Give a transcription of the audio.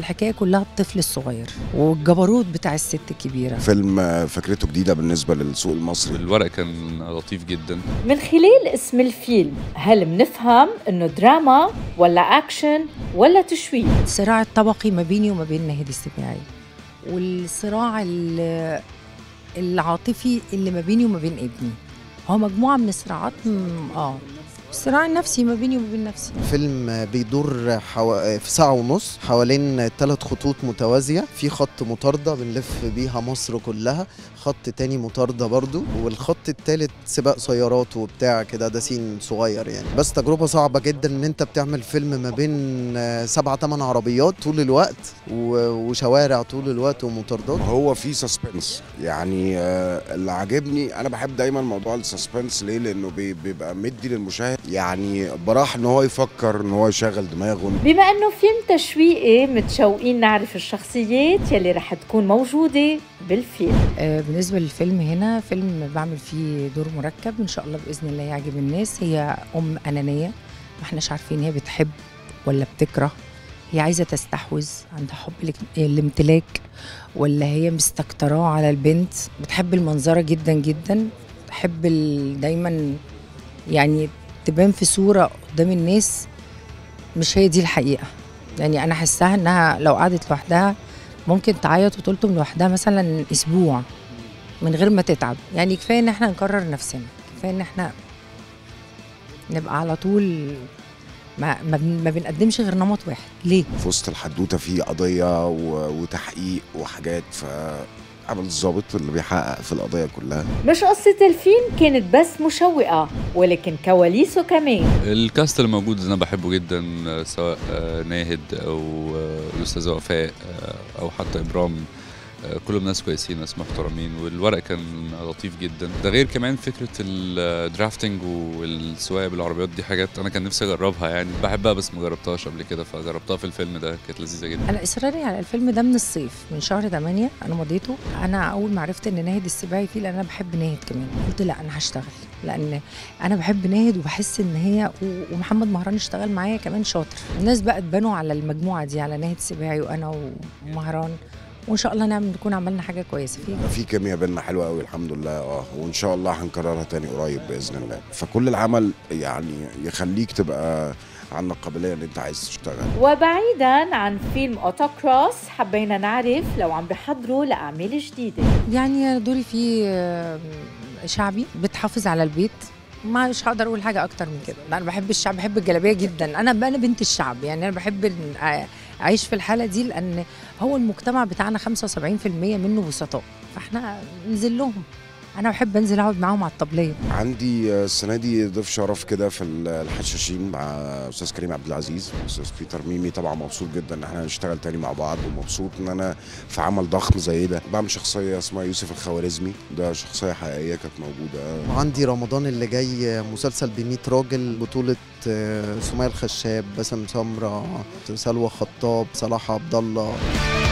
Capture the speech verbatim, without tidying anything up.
الحكايه كلها الطفل الصغير والجبروت بتاع الست الكبيره. فيلم فكرته جديده بالنسبه للسوق المصري. الورق كان لطيف جدا. من خلال اسم الفيلم هل بنفهم انه دراما ولا اكشن ولا تشويق؟ الصراع الطبقي ما بيني وما بين ناهد السباعي، والصراع العاطفي اللي ما بيني وما بين ابني. هو مجموعه من الصراعات. اه الصراع النفسي ما بيني وما بين نفسي. فيلم بيدور حو... في ساعة ونص حوالين ثلاث خطوط متوازية، في خط مطاردة بنلف بيها مصر كلها، خط تاني مطاردة برضو، والخط التالت سباق سيارات وبتاع كده، ده سين صغير يعني. بس تجربة صعبة جدا ان انت بتعمل فيلم ما بين سبعة تمن عربيات طول الوقت وشوارع طول الوقت ومطاردات. هو في سسبنس يعني. اللي عاجبني انا بحب دايما موضوع السسبنس. ليه؟ لانه بيبقى مدي للمشاهد يعني براح ان هو يفكر، ان هو يشغل دماغه. بما انه فيلم تشويقي متشوقين نعرف الشخصيات يلي رح تكون موجوده بالفيلم. آه بالنسبه للفيلم هنا فيلم بعمل فيه دور مركب ان شاء الله باذن الله يعجب الناس. هي ام انانيه، ما احناش عارفين هي بتحب ولا بتكره، هي عايزه تستحوذ، عندها حب الامتلاك ولا هي مستكتراه على البنت. بتحب المنظره جدا جدا، بتحب دايما يعني تبان في صورة قدام الناس مش هي دي الحقيقة. يعني أنا حسها إنها لو قعدت لوحدها ممكن تعيط وتلطم لوحدها مثلا أسبوع من غير ما تتعب. يعني كفاية إن احنا نكرر نفسنا، كفاية إن احنا نبقى على طول ما, ما بنقدمش غير نمط واحد. ليه؟ في وسط الحدوتة في قضية وتحقيق وحاجات، ف عمل الضابط اللي بيحقق في القضايا كلها. مش قصة الفيلم كانت بس مشوقة، ولكن كواليسه كمان. الكاست اللي موجود أنا بحبه جدا، سواء ناهد أو الأستاذة وفاء أو حتى إبرام، كلهم ناس كويسين، ناس محترمين، والورق كان لطيف جدا. ده غير كمان فكرة الدرافتنج والسواقة بالعربيات، دي حاجات أنا كان نفسي أجربها يعني، بحبها بس ما جربتهاش قبل كده، فجربتها في الفيلم ده كانت لذيذة جدا. أنا إصراري على الفيلم ده من الصيف، من شهر ثمانية أنا مضيته. أنا أول ما عرفت إن ناهد السباعي فيه، لأن أنا بحب ناهد كمان، قلت لا أنا هشتغل، لأن أنا بحب ناهد وبحس إن هي ومحمد مهران اشتغل معايا كمان شاطر. الناس بقى اتبنوا على المجموعة دي، على ناهد السباعي وأنا ومهران، وان شاء الله نعمل نكون عملنا حاجه كويسه فيه. في كيمياء بينا حلوه قوي الحمد لله. اه وان شاء الله هنكررها تاني قريب باذن الله. فكل العمل يعني يخليك تبقى عندك قابليه ان انت عايز تشتغل. وبعيدا عن فيلم اوتوكروس، حبينا نعرف لو عم بحضروا لاعمال جديده. يعني دوري فيه شعبي بتحافظ على البيت، مش هقدر اقول حاجه اكتر من كده. انا بحب الشعب، بحب الجلابيه جدا. انا انا بنت الشعب يعني. انا بحب اعيش في الحاله دي، لان هو المجتمع بتاعنا خمسة وسبعين في المية منه بسطاء، فاحنا ننزل لهم. انا بحب انزل اقعد معاهم على الطبليه. عندي السنه دي ضيف شرف كده في الحشاشين مع استاذ كريم عبد العزيز، استاذ بيتر ميمي. طبعا مبسوط جدا ان احنا هنشتغل تاني مع بعض، ومبسوط ان انا في عمل ضخم زي ده. بعمل شخصيه اسمها يوسف الخوارزمي، ده شخصيه حقيقيه كانت موجوده. عندي رمضان اللي جاي مسلسل بمية راجل، بطوله سمية الخشاب، باسم سمره، سلوى خطاب، صلاح عبد الله.